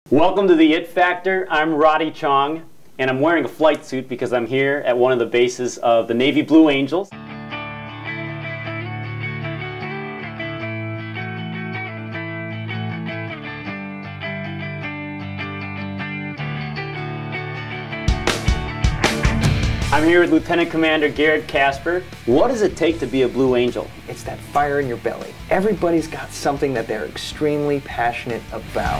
Welcome to the It Factor. I'm Roddy Chong, and I'm wearing a flight suit because I'm here at one of the bases of the Navy Blue Angels. I'm here with Lieutenant Commander Garrett Casper. What does it take to be a Blue Angel? It's that fire in your belly. Everybody's got something that they're extremely passionate about.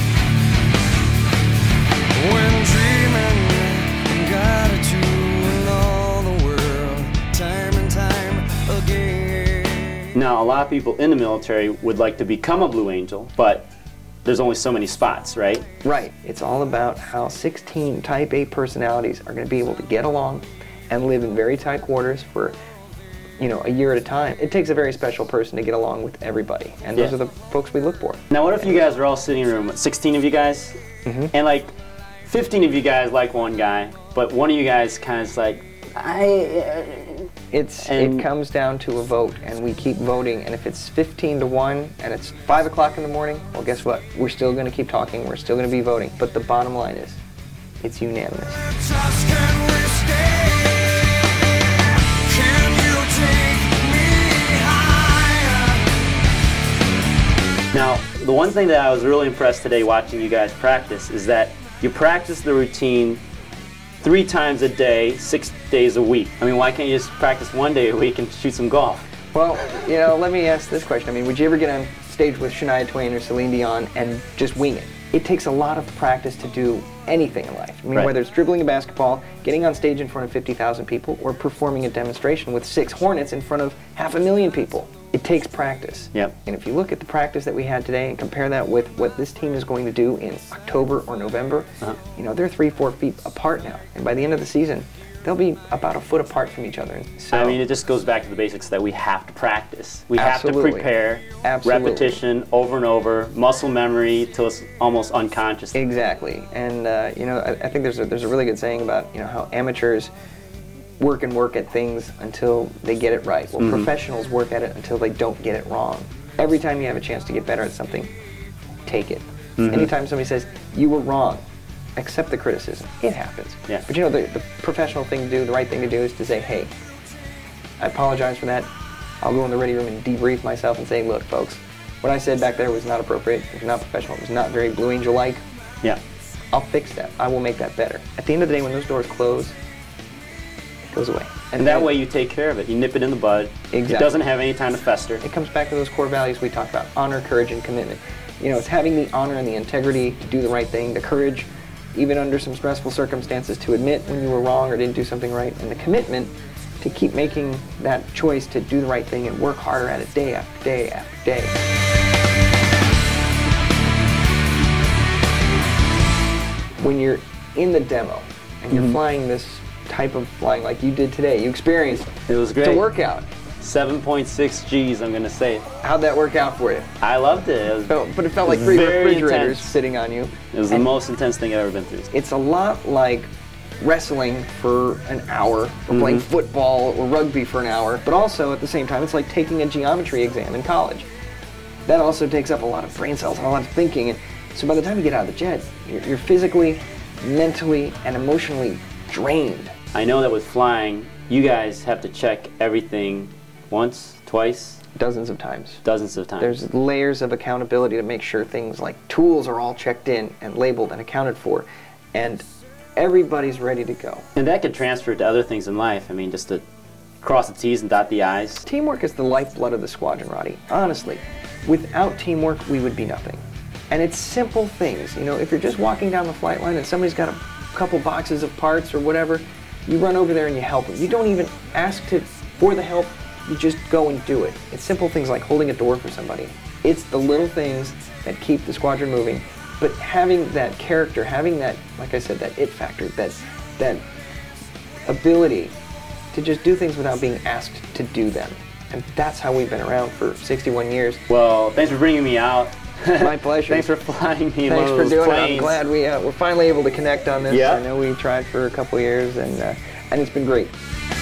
When dreaming, got it to in all the world, time and time again. Now, a lot of people in the military would like to become a Blue Angel, but there's only so many spots, right? Right. It's all about how 16 Type A personalities are going to be able to get along and live in very tight quarters for, a year at a time. It takes a very special person to get along with everybody, and those are the folks we look for. Now, what if you guys are all sitting in a room, 16 of you guys, and like 15 of you guys like one guy, but one of you guys kind of is like, It comes down to a vote, and we keep voting, and if it's 15-1 and it's 5 o'clock in the morning, well, guess what? We're still going to keep talking, we're still going to be voting, but the bottom line is, it's unanimous. Just can we stay? Can you take me higher? Now, the one thing that I was really impressed today watching you guys practice is that you practice the routine 3 times a day, 6 days a week. I mean, why can't you just practice 1 day a week and shoot some golf? Well, let me ask this question. I mean, would you ever get on stage with Shania Twain or Celine Dion and just wing it? It takes a lot of practice to do anything in life. I mean, whether it's dribbling a basketball, getting on stage in front of 50,000 people, or performing a demonstration with 6 Hornets in front of 500,000 people. It takes practice. Yep. And if you look at the practice that we had today and compare that with what this team is going to do in October or November, they're 3-4 feet apart now. And by the end of the season, they'll be about a foot apart from each other. So, I mean, it just goes back to the basics that we have to practice. We have to prepare, repetition over and over, muscle memory till it's almost unconscious. Exactly. And, I think there's a really good saying about, how amateurs work at things until they get it right. Well, professionals work at it until they don't get it wrong. Every time you have a chance to get better at something, take it. Anytime somebody says, you were wrong, accept the criticism. It happens. Yeah. But the professional thing to do, the right thing to do is to say, hey, I apologize for that. I'll go in the ready room and debrief myself and say, look, folks, what I said back there was not appropriate, it was not professional, it was not very Blue Angel-like. Yeah. I'll fix that. I will make that better. At the end of the day, when those doors close, it goes away. And that way you take care of it. You nip it in the bud. Exactly. It doesn't have any time to fester. It comes back to those core values we talked about: honor, courage, and commitment. It's having the honor and the integrity to do the right thing, the courage, even under some stressful circumstances, to admit when you were wrong or didn't do something right, and the commitment to keep making that choice to do the right thing and work harder at it day after day after day. When you're in the demo and you're flying this type of flying like you did today, you experienced it. Was great. It's a workout. 7.6 G's, I'm going to say it. How'd that work out for you? I loved it. But it felt like 3 refrigerators sitting on you. It was the most intense thing I've ever been through. It's a lot like wrestling for an hour, or playing football or rugby for an hour, but also at the same time, it's like taking a geometry exam in college. That also takes up a lot of brain cells and a lot of thinking. And so by the time you get out of the jet, you're physically, mentally, and emotionally drained. I know that with flying, you guys have to check everything once, twice? Dozens of times. Dozens of times. There's layers of accountability to make sure things like tools are all checked in and labeled and accounted for, and everybody's ready to go. And that could transfer to other things in life. I mean, just to cross the T's and dot the I's. Teamwork is the lifeblood of the squadron, Roddy. Honestly, without teamwork, we would be nothing. And it's simple things. If you're just walking down the flight line and somebody's got a couple boxes of parts or whatever, you run over there and you help them. You don't even ask for the help, you just go and do it. It's simple things like holding a door for somebody. It's the little things that keep the squadron moving, but having that character, having that, like I said, that it factor, that ability to just do things without being asked to do them. And that's how we've been around for 61 years. Well, thanks for bringing me out. My pleasure. Thanks for flying me in one of Thanks for those doing planes. it. I'm glad we're finally able to connect on this. Yeah. I know we tried for a couple years, and it's been great.